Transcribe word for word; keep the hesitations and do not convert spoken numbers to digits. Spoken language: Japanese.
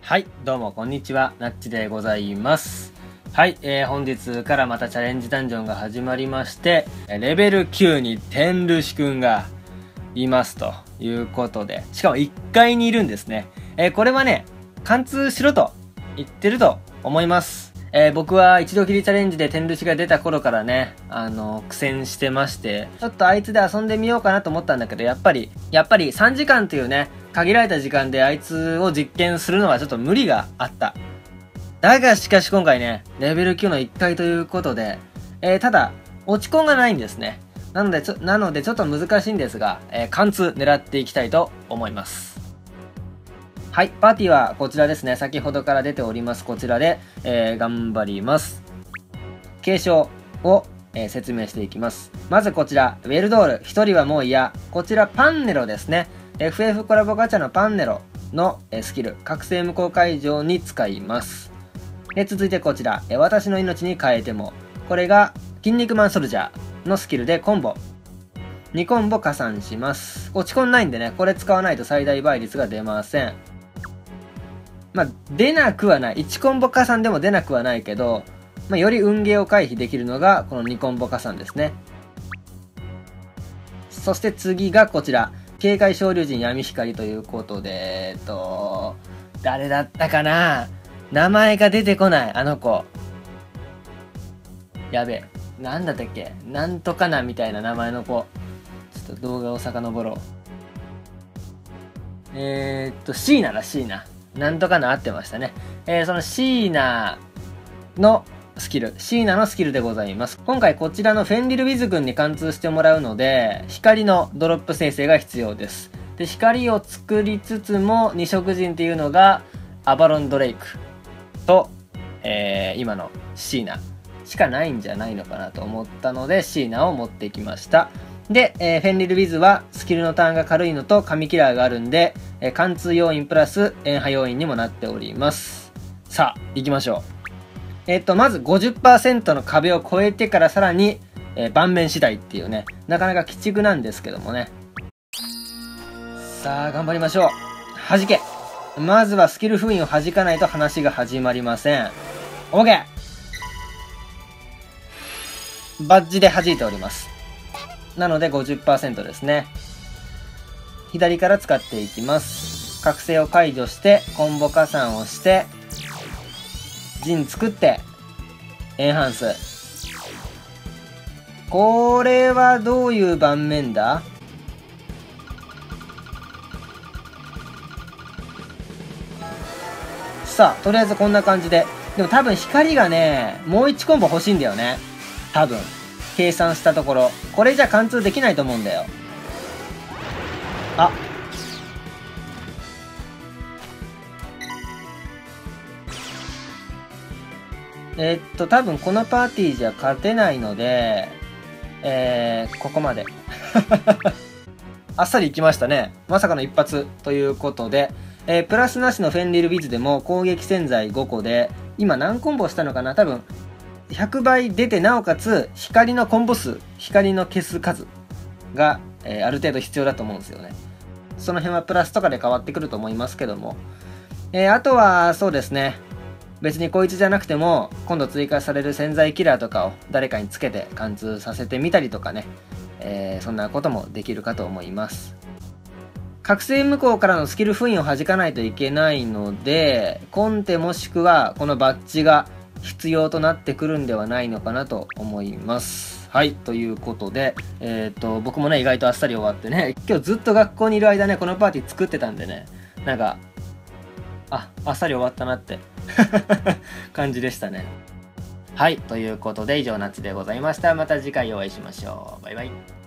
はい、どうもこんにちは、なっちでございます。はい、えー、本日からまたチャレンジダンジョンが始まりまして、レベルきゅうに天ルシくんがいますということで、しかもいっかいにいるんですね。えー、これはね、貫通しろと言ってると思います。えー、僕は一度きりチャレンジで天ルシが出た頃からね、あの、苦戦してまして、ちょっとあいつで遊んでみようかなと思ったんだけど、やっぱり、やっぱりさんじかんというね、限られた時間であいつを実験するのはちょっと無理があった。だがしかし今回ね、レベルきゅうのいっかいということで、えー、ただ、落ち込んがないんですね。なのでちょ、なのでちょっと難しいんですが、えー、貫通狙っていきたいと思います。はい、パーティーはこちらですね。先ほどから出ております。こちらで、えー、頑張ります。継承を、えー、説明していきます。まずこちら、ウェルドール、ひとりはもう嫌。こちら、パンネロですね。エフエフ コラボガチャのパンネロの、えー、スキル、覚醒無効解除に使います。で、続いてこちら、えー、私の命に変えても。これが、筋肉マンソルジャーのスキルでコンボ。にコンボ加算します。落ち込んないんでね、これ使わないと最大倍率が出ません。まあ、出なくはない。いちコンボ加算でも出なくはないけど、まあ、より運ゲーを回避できるのが、このにコンボ加算ですね。そして次がこちら。警戒昇竜神闇光ということで、えっと、誰だったかな？名前が出てこない、あの子。やべえ。なんだったっけ？なんとかなみたいな名前の子。ちょっと動画を遡ろう。えー、っと、シーナだ、シーナ。なんとかな合ってましたね。えー、そのシーナのスキル、シーナのスキルでございます。今回こちらのフェンリルウィズ君に貫通してもらうので、光のドロップ生成が必要です。で、光を作りつつも、二色人っていうのが、アバロンドレイクと、えー、今のシーナしかないんじゃないのかなと思ったので、シーナを持ってきました。で、えー、フェンリルウィズはスキルのターンが軽いのと神キラーがあるんで、えー、貫通要因プラス円破要因にもなっております。さあ、行きましょう。えっと、まず ごじゅっパーセント の壁を越えてからさらに、えー、盤面次第っていうね、なかなか鬼畜なんですけどもね。さあ、頑張りましょう。弾け。まずはスキル封印を弾かないと話が始まりません。OK！ バッジで弾いております。なので ごじゅっパーセント ですね。左から使っていきます。覚醒を解除して、コンボ加算をして、陣作って、エンハンス。これはどういう盤面だ？さあ、とりあえずこんな感じで。でも多分光がね、もういちコンボ欲しいんだよね。多分。計算したところ。これじゃ貫通できないと思うんだよ。あ。えー、っと、多分このパーティーじゃ勝てないので、えー、ここまで。あっさりいきましたね。まさかの一発ということで、えー、プラスなしのフェンリルウィズでも攻撃潜在ごこで、今何コンボしたのかな？多分、ひゃくばい出て、なおかつ、光のコンボ数、光の消す数が、えー、ある程度必要だと思うんですよね。その辺はプラスとかで変わってくると思いますけども。えー、あとは、そうですね。別にこいつじゃなくても、今度追加される潜在キラーとかを誰かにつけて貫通させてみたりとかね。えー、そんなこともできるかと思います。覚醒無効からのスキル封印を弾かないといけないので、コンテもしくはこのバッジが必要となってくるんではないのかなと思います。はい、ということで、えっと、僕もね、意外とあっさり終わってね、今日ずっと学校にいる間ね、このパーティー作ってたんでね、なんか、あ、あっさり終わったなって感じでしたね。はい、ということで以上夏でございました。また次回お会いしましょう。バイバイ。